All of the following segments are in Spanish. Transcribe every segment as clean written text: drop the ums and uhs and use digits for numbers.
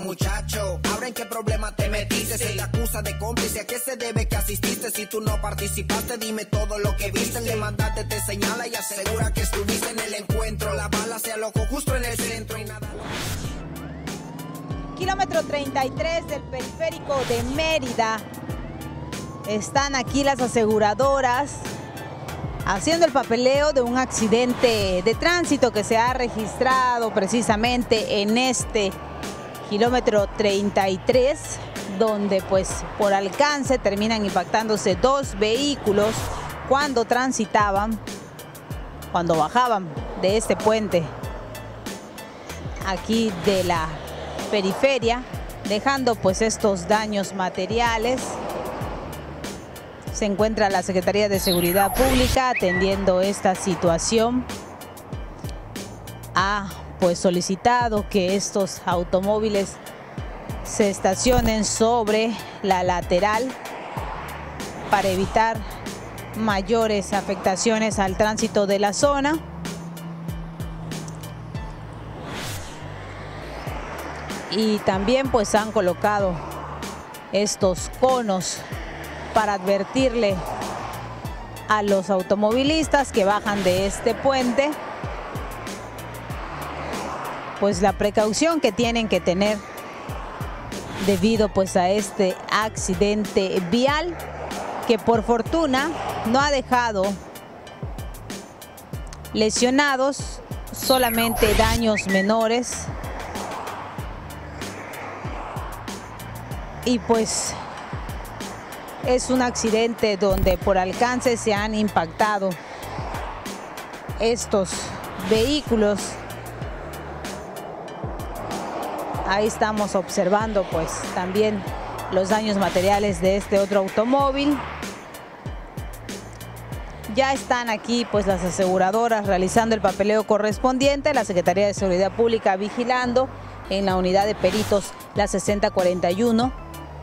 Muchacho, ahora en qué problema te metiste. Se te acusa de cómplice, ¿a qué se debe que asististe? Si tú no participaste, dime todo lo que viste. El demandante te señala y asegura que estuviste en el encuentro. La bala se alojó justo en el centro y nada. Kilómetro 33 del periférico de Mérida. Están aquí las aseguradoras haciendo el papeleo de un accidente de tránsito que se ha registrado precisamente en este kilómetro 33, donde pues por alcance terminan impactándose dos vehículos cuando bajaban de este puente aquí de la periferia, dejando pues estos daños materiales. Se encuentra la Secretaría de Seguridad Pública atendiendo esta situación. Ha pues solicitado que estos automóviles se estacionen sobre la lateral para evitar mayores afectaciones al tránsito de la zona. Y también pues han colocado estos conos para advertirle a los automovilistas que bajan de este puente pues la precaución que tienen que tener debido pues a este accidente vial que por fortuna no ha dejado lesionados, solamente daños menores. Y pues es un accidente donde por alcance se han impactado estos vehículos. Ahí estamos observando pues también los daños materiales de este otro automóvil. Ya están aquí pues las aseguradoras realizando el papeleo correspondiente, la Secretaría de Seguridad Pública vigilando en la unidad de peritos la 6041,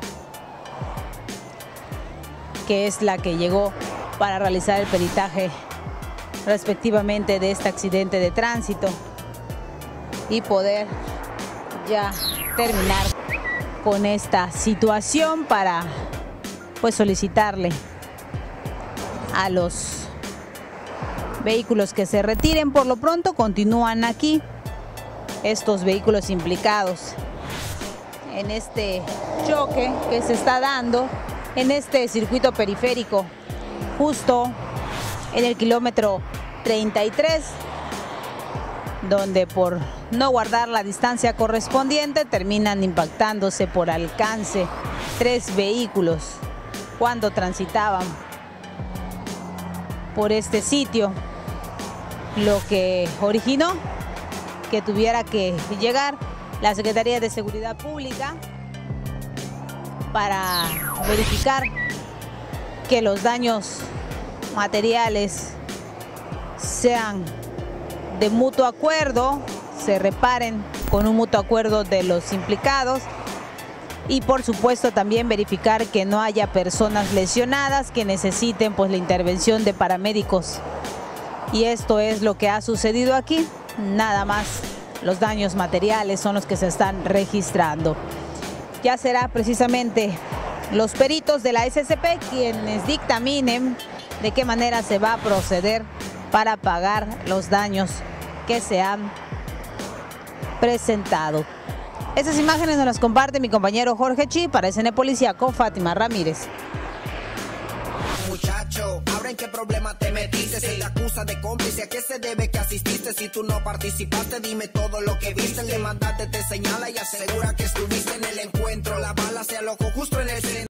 que es la que llegó para realizar el peritaje respectivamente de este accidente de tránsito y poder ya terminar con esta situación para pues solicitarle a los vehículos que se retiren. Por lo pronto continúan aquí estos vehículos implicados en este choque que se está dando en este circuito periférico, justo en el kilómetro 33, donde por no guardar la distancia correspondiente terminan impactándose por alcance tres vehículos cuando transitaban por este sitio, lo que originó que tuviera que llegar la Secretaría de Seguridad Pública para verificar que los daños materiales sean de mutuo acuerdo, se reparen con un mutuo acuerdo de los implicados y por supuesto también verificar que no haya personas lesionadas que necesiten pues la intervención de paramédicos. Y esto es lo que ha sucedido aquí, nada más los daños materiales son los que se están registrando. Ya será precisamente los peritos de la SCP quienes dictaminen de qué manera se va a proceder para pagar los daños que se han presentado. Estas imágenes nos las comparte mi compañero Jorge Chi para SN Policíaco, Fátima Ramírez. Muchacho, ahora en qué problema te metiste. Se te acusa de cómplice, ¿a qué se debe que asististe? Si tú no participaste, dime todo lo que viste. El demandante te señala y asegura que estuviste en el encuentro. La bala se alojó justo en el centro.